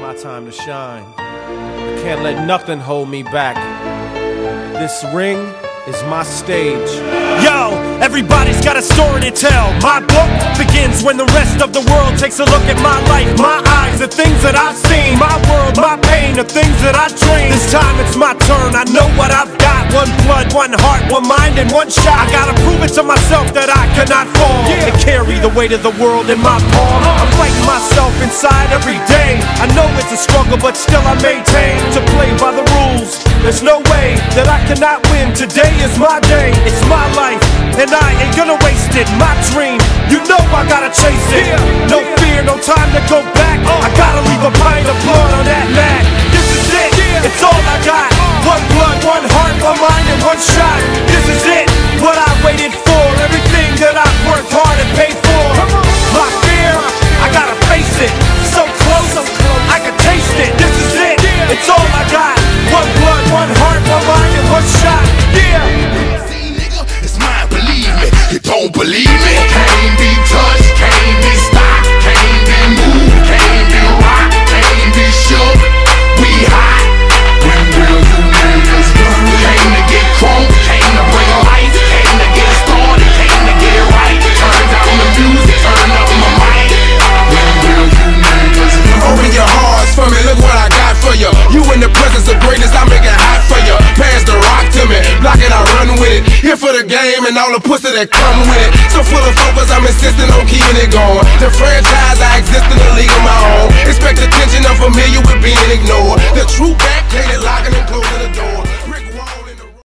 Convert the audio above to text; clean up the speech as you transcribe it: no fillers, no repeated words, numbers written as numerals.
my time to shine. I can't let nothing hold me back. This ring is my stage. Yo, everybody's got a story to tell. My book begins when the rest of the world takes a look at my life. My eyes, the things that I've seen. My world, my pain, the things that I dream. This time it's my turn, I know what I've got. One blood, one heart, one mind, and one shot. I gotta prove it to myself that I cannot fall and carry the weight of the world in my palm. I'm fighting myself inside every day. I know it's a struggle, but still I maintain to play by the rules. There's no way that I cannot win. Today is my day, it's my life, and I ain't gonna waste it. My dream, you know I gotta chase it. No fear, no time to go back. I gotta leave a pint of blood on that mat. This is it, it's all I got. One blood, one heart, one mind, and one shot. This is it, what I waited for. Everything that I've worked hard and paid for. My fear, I gotta face it. So close, I can taste it. This is it, it's all I got. One blood, one heart, one mind, and one shot. See, nigga, it's mine, believe me. You don't believe me? Can't be touched, can't be stopped, can't be moved, can't be rocked, can't be shook. We hot. When will you niggas learn? Came to get crunk, came to bring life, came to get started, came to get right. Turn down the music, turn up my mic. When will you niggas learn? Open your hearts for me, look what I got for you. You in the presence of greatness, I make it hot for you. Pass the rock to me, block it, I run with it. Here for the game and all the pussy that come with it. So full of focus, I'm insisting on keeping it going. The franchise, I exist in a league of my own. Expect attention, I'm familiar with being ignored. The true back, locking and closing.